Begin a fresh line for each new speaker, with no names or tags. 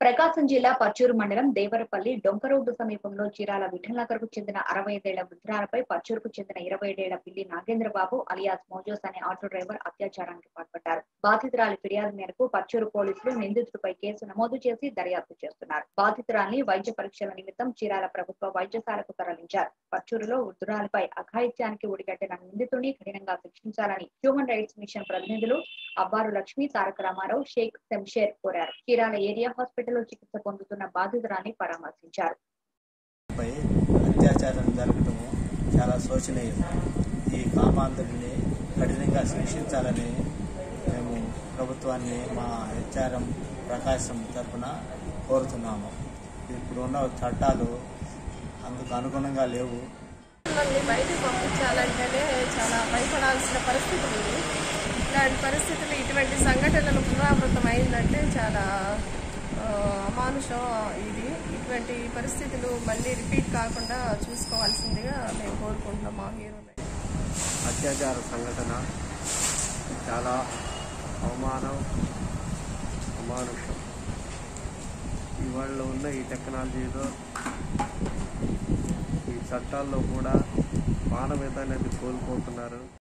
ప్రకాశం జిల్లా పర్చూరు మండలం దేవరపల్లి డొంకరోడ్డు సమీపంలో చీరాల విఠలనగర్కు చెందిన 65 ఏళ్ల వృద్ధురాలపై పర్చూరుకు చెందిన 27 ఏళ్ల పిల్లి నాగేంద్రబాబు అలియాస్ మోజోస్ అనే ఆటో డ్రైవర్ అత్యాచారానికి పాల్పడ్డారు. బాధితురాలి ఫిర్యాదు మేరకు పర్చూరు పోలీసులు నిందితుడిపై కేసు నమోదు చేసి దర్యాప్తు చేస్తున్నారు. బాధితురాలిని వైద్య పరీక్షల నిమిత్తం చీరాల ప్రభుత్వ వైద్యశాలకు తరలించారు. పర్చూరులో వృద్ధురాలిపై అఘాయిత్యానికి ఒడిగట్టిన నిందితుడిని కఠినంగా శిక్షించాలని హ్యూమన్ రైట్స్ మిషన్ ప్రతినిధులు అబ్బారు లక్ష్మి, తారక రామారావు, షేక్ శంషేర్ కోరారు. చీరాల ఏరియా హాస్పిటల్ చికిత్స పొందుతున్న బాధితురాన్ని పరామర్శించారు.
అత్యాచారం జరగడం చాలా శోచనీయం. ఈ కామాంధుడిని కఠినంగా శిక్షించాలని మేము ప్రభుత్వాన్ని మా హెచ్ఆర్ఎం ప్రకాశం తరఫున కోరుతున్నాము. ఇప్పుడున్న చట్టాలు అందుకు అనుగుణంగా లేవు.
బయటకు పంపించాలంటేనే చాలా భయపడాల్సిన పరిస్థితి ఉంది. ఇలాంటి పరిస్థితులు, ఇటువంటి సంఘటనలు పునరావృతం అయిందంటే చాలా అమానుషం. ఇటువంటి పరిస్థితులు మళ్ళీ రిపీట్ కాకుండా చూసుకోవాల్సిందిగా మేము కోరుకుంటున్నాం. మా హీరో
అత్యాచార సంఘటన చాలా అమానుషం. ఇవాళ ఉన్న ఈ టెక్నాలజీలో, ఈ చట్టాల్లో కూడా మానవీయత అనేది కోల్పోతున్నారు.